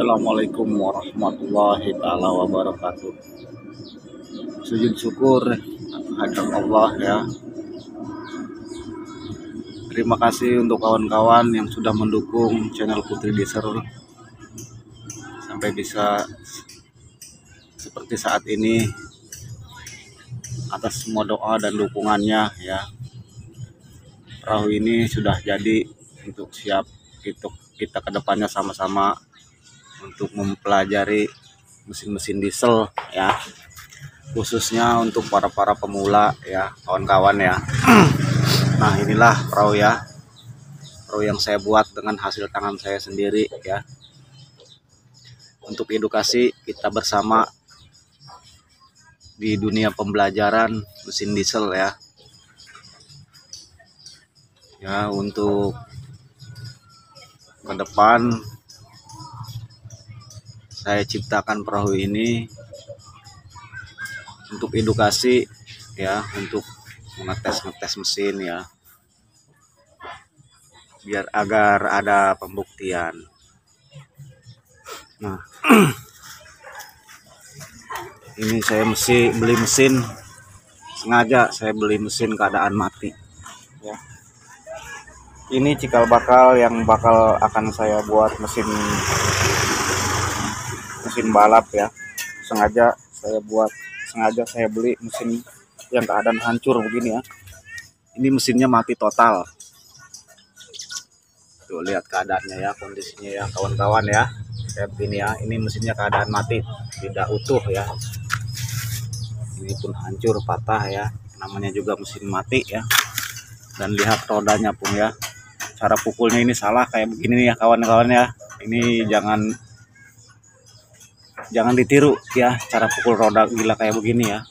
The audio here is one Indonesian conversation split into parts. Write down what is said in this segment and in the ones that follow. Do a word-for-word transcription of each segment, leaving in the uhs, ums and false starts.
Assalamualaikum warahmatullahi taala wabarakatuh. Sujud syukur hadirat Allah ya. Terima kasih untuk kawan-kawan yang sudah mendukung channel Putri Deser sampai bisa seperti saat ini. Atas semua doa dan dukungannya ya. Perahu ini sudah jadi untuk siap kita kita kedepannya sama-sama untuk mempelajari mesin-mesin diesel ya, khususnya untuk para para pemula ya kawan-kawan ya. Nah inilah perahu ya, perahu yang saya buat dengan hasil tangan saya sendiri ya, untuk edukasi kita bersama di dunia pembelajaran mesin diesel ya. Ya untuk ke depan saya ciptakan perahu ini untuk edukasi ya, untuk mengetes-ngetes mesin ya, biar agar ada pembuktian. Nah ini saya mesti beli mesin, sengaja saya beli mesin keadaan mati ya. Ini cikal bakal yang bakal akan saya buat mesin mesin balap ya. Sengaja saya buat, sengaja saya beli mesin yang keadaan hancur begini ya. Ini mesinnya mati total. Tuh lihat keadaannya ya, kondisinya ya kawan-kawan ya. Kayak begini ya. Ini mesinnya keadaan mati, tidak utuh ya. Ini pun hancur, patah ya. Namanya juga mesin mati ya. Dan lihat rodanya pun ya. Cara pukulnya ini salah kayak begini nih ya kawan-kawan ya. Ini jangan jangan ditiru ya, cara pukul roda gila kayak begini ya.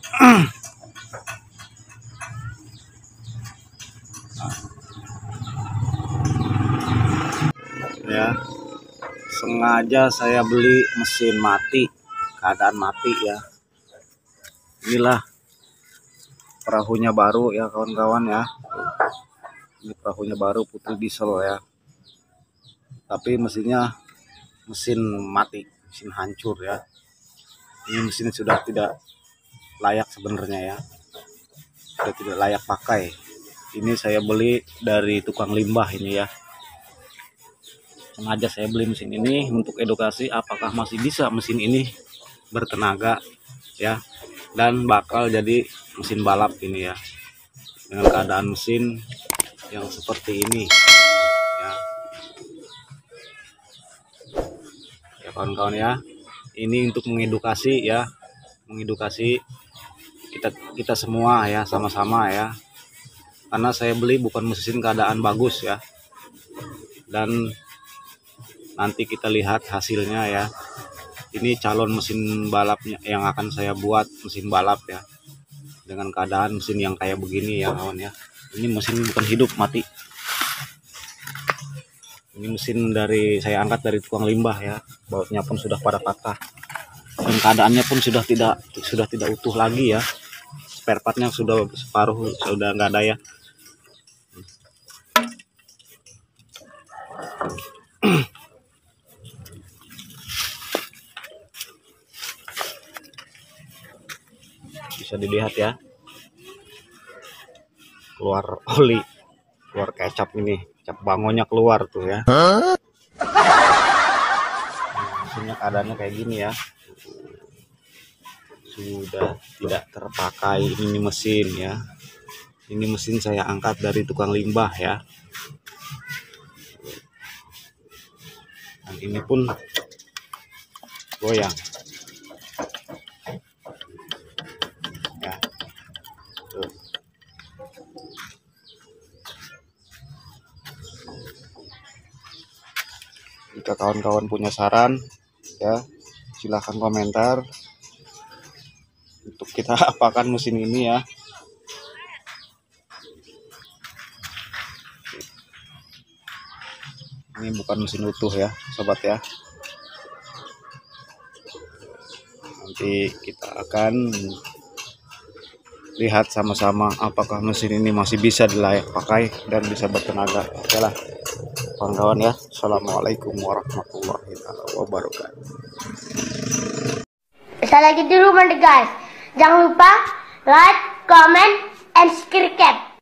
Ya, sengaja saya beli mesin mati, keadaan mati ya. Inilah perahunya baru ya kawan-kawan ya. Ini perahunya baru Putri Diesel ya. Tapi mesinnya mesin mati, mesin hancur ya. Ini mesin sudah tidak layak sebenarnya ya. Sudah tidak layak pakai. Ini saya beli dari tukang limbah ini ya. Sengaja saya beli mesin ini untuk edukasi apakah masih bisa mesin ini bertenaga ya, dan bakal jadi mesin balap ini ya, dengan keadaan mesin yang seperti ini ya. Ya kawan-kawan ya, ini untuk mengedukasi ya, mengedukasi kita kita semua ya, sama-sama ya. Karena saya beli bukan mesin keadaan bagus ya, dan nanti kita lihat hasilnya ya. Ini calon mesin balapnya yang akan saya buat, mesin balap ya, dengan keadaan mesin yang kayak begini ya kawan ya. Ini mesin bukan hidup, mati. Ini mesin dari saya angkat dari tukang limbah ya. Bautnya pun sudah pada patah. Dan keadaannya pun sudah tidak sudah tidak utuh lagi ya. Spare partnya sudah separuh, sudah nggak ada ya. Bisa dilihat ya, keluar oli, keluar kecap ini, kecap bangonya keluar tuh ya. Mesinnya keadaannya kayak gini ya, sudah tidak terpakai ini mesin ya. Ini mesin saya angkat dari tukang limbah ya. Dan ini pun goyang ya. Tuh. Jika kawan-kawan punya saran ya, silahkan komentar untuk kita apakan mesin ini ya. Ini bukan mesin utuh ya sobat ya. Nanti kita akan lihat sama-sama apakah mesin ini masih bisa dilayak pakai dan bisa bertenaga. Oke lah. kawan-kawan ya. Assalamualaikum warahmatullahi wabarakatuh. Saya lagi di rumah guys. Jangan lupa like, comment, and subscribe.